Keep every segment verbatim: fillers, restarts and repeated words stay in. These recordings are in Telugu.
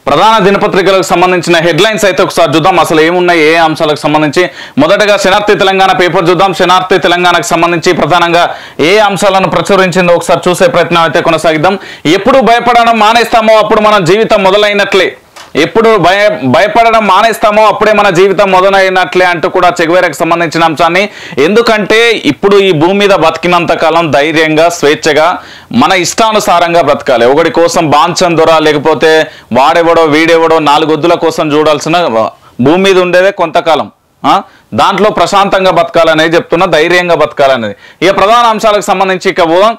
ప్రధాన దినపత్రికలకు సంబంధించిన హెడ్లైన్స్ అయితే ఒకసారి చూద్దాం. అసలు ఏమున్నాయి, ఏ అంశాలకు సంబంధించి. మొదటగా శనార్థి తెలంగాణ పేపర్ చూద్దాం. శనార్థి తెలంగాణకు సంబంధించి ప్రధానంగా ఏ అంశాలను ప్రచురించిందో ఒకసారి చూసే ప్రయత్నం అయితే కొనసాగిద్దాం. ఎప్పుడు భయపడడం మానేస్తామో అప్పుడు మన జీవితం మొదలైనట్లే. ఎప్పుడు భయ భయపడడం మానేస్తామో అప్పుడే మన జీవితం మొదలైనట్లే అంటూ కూడా చెగువేరకు సంబంధించిన అంశాన్ని. ఎందుకంటే ఇప్పుడు ఈ భూమి మీద బతికినంత కాలం ధైర్యంగా స్వేచ్ఛగా మన ఇష్టానుసారంగా బ్రతకాలి. ఒకటి కోసం బాంచం దొర లేకపోతే వాడెవడో వీడెవడో నాలుగొద్దుల కోసం చూడాల్సిన భూమి మీద ఉండేదే కొంతకాలం. దాంట్లో ప్రశాంతంగా బతకాలనేది చెప్తున్నా, ధైర్యంగా బతకాలనేది. ఇక ప్రధాన అంశాలకు సంబంధించి ఇక పోదాం.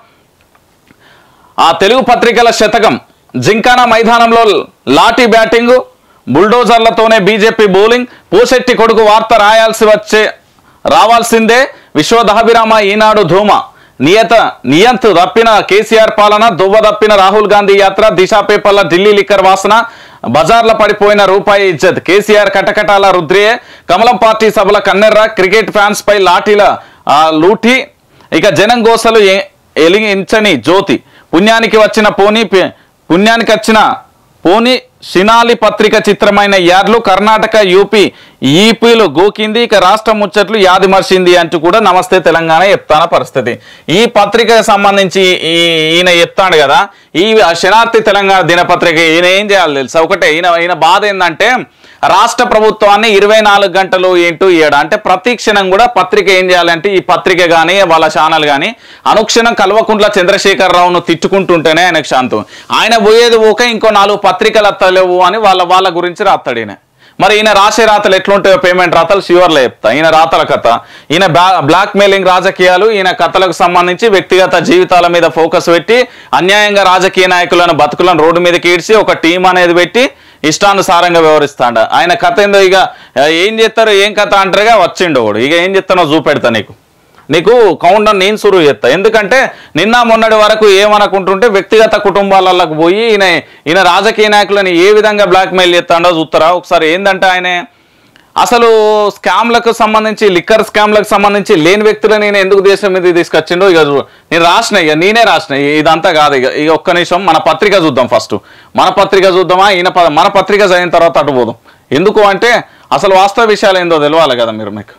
ఆ తెలుగు పత్రికల శతకం. జింకానా మైదానంలో లాఠీ బ్యాటింగ్, బుల్డోజర్లతోనే బీజేపీ బౌలింగ్. పూసెట్టి కొడుకు వార్త రాయాల్సి వచ్చే రావాల్సిందే. విశ్వదాభిరామ ఈనాడు ధూమ. నియత నియంత్ తప్పిన కేసీఆర్ పాలన, దువ్వ తప్పిన రాహుల్ గాంధీ యాత్ర. దిశ పేపర్ల ఢిల్లీ లిక్కర్ వాసన, బజార్ల పడిపోయిన రూపాయి ఇజ్జత్. కేసీఆర్ కటకటాల రుద్రియే. కమలం పార్టీ సభల కన్నెర్ర. క్రికెట్ ఫ్యాన్స్ పై లాఠీల లూటి. ఇక జనం గోసలు ఎలిగించని జ్యోతి. పుణ్యానికి వచ్చిన పోనీ పుణ్యానికి వచ్చిన పోనీ షినాలి పత్రిక చిత్రమైన యార్లు. కర్ణాటక యూపీ ఈపీలు గోకింది. ఇక రాష్ట్రం ముచ్చట్లు యాది మర్చింది అంటూ కూడా నమస్తే తెలంగాణ చెప్తాన పరిస్థితి. ఈ పత్రికకు సంబంధించి ఈయన చెప్తాడు కదా, ఈ శనార్థి తెలంగాణ దినపత్రిక ఈయన ఏం చేయాలి తెలుసా? ఒకటే ఈయన ఈయన బాధ ఏంటంటే రాష్ట్ర ప్రభుత్వాన్ని ఇరవై నాలుగు గంటలు ఏంటూ ఇయ్యడం. అంటే ప్రతి క్షణం కూడా పత్రిక ఏం చేయాలంటే ఈ పత్రిక కానీ వాళ్ళ ఛానల్ కానీ అనుక్షణం కల్వకుంట్ల చంద్రశేఖరరావును తిట్టుకుంటుంటేనే ఆయనకు శాంతం. ఆయన పోయేది ఓకే, ఇంకో నాలుగు పత్రికలు అత్తలేవు అని వాళ్ళ వాళ్ళ గురించి రాస్తాడు ఈయన. మరి ఈయన రాసే రాతలు ఎట్లుంటాయో పేమెంట్ రాతలు షివర్లో చెప్తా. ఈయన రాతల కథ, ఈయన బ్లాక్ మెయిలింగ్ రాజకీయాలు, ఈయన కథలకు సంబంధించి వ్యక్తిగత జీవితాల మీద ఫోకస్ పెట్టి అన్యాయంగా రాజకీయ నాయకులను బతుకులను రోడ్డు మీదకి ఈడ్చి ఒక టీం అనేది పెట్టి ఇష్టానుసారంగా వ్యవహరిస్తాడు. ఆయన కథ ఏందో ఇక ఏం చేస్తారు ఏం కథ అంటారుగా వచ్చిండు వాడు. ఇక ఏం చెప్తానో చూపెడతా నీకు నీకు కౌంటర్ నేను సురువు చేస్తా. ఎందుకంటే నిన్న మొన్నటి వరకు ఏమనుకుంటుంటే వ్యక్తిగత కుటుంబాలకు పోయి ఈయన ఈయన రాజకీయ నాయకులను ఏ విధంగా బ్లాక్మెయిల్ చేస్తాడో చూస్తారా ఒకసారి. ఏంటంటే ఆయన అసలు స్కామ్లకు సంబంధించి లిక్కర్ స్కామ్లకు సంబంధించి లేని వ్యక్తులను నేను ఎందుకు దేశం మీద తీసుకొచ్చిండో ఇక నేను రాసిన ఇక నేనే రాసిన ఇదంతా కాదు. ఇక ఇక ఒక్క నిమిషం మన పత్రిక చూద్దాం. ఫస్ట్ మన పత్రిక చూద్దామా, ఈయన మన పత్రిక చదివిన తర్వాత అటు పోదాం. ఎందుకు అంటే అసలు వాస్తవ విషయాలు ఏందో తెలియాలి కదా మీరు. మీకు